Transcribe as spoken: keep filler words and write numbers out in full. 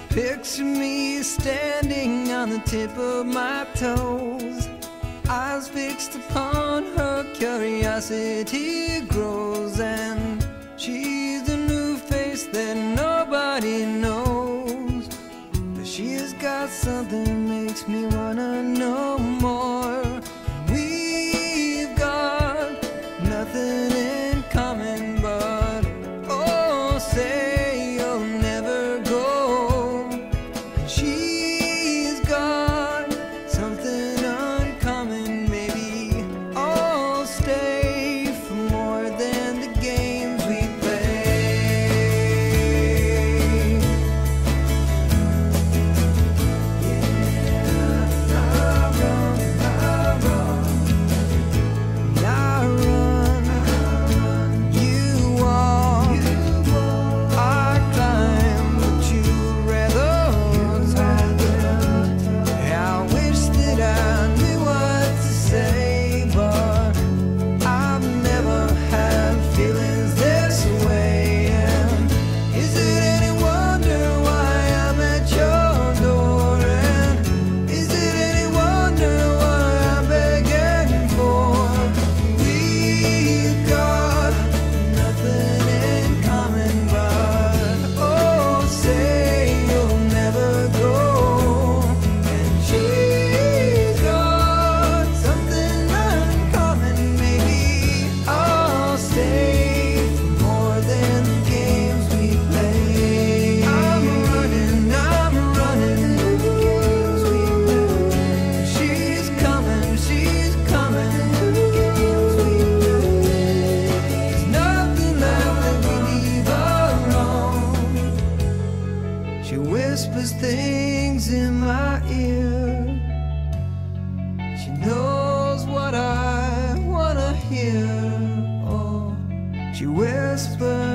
Picture me standing on the tip of my toes, eyes fixed upon her, curiosity grows, and she's a new face that nobody knows, but she has got something that makes me wanna know more. We've got nothing in common, but oh, say you'll never go. She's got something uncommon, maybe I'll stay for more than the games we play. Yeah, I run, I run, I run, you walk, I climb, but you'd rather talk. I wish that I knew what to say, but I've never had feelings this way. And is it any wonder why I'm at your door? And is it any wonder what I'm begging for? We've got nothing in common, but oh, say you'll never go. And she's got something uncommon, maybe I'll stay for more than the games we play. I'm running, I'm running from the games we play. She's coming, she's coming to the games we play. There's nothing left that we leave alone. She whispers things in my ear. She knows what I wanna hear. Oh, she whispers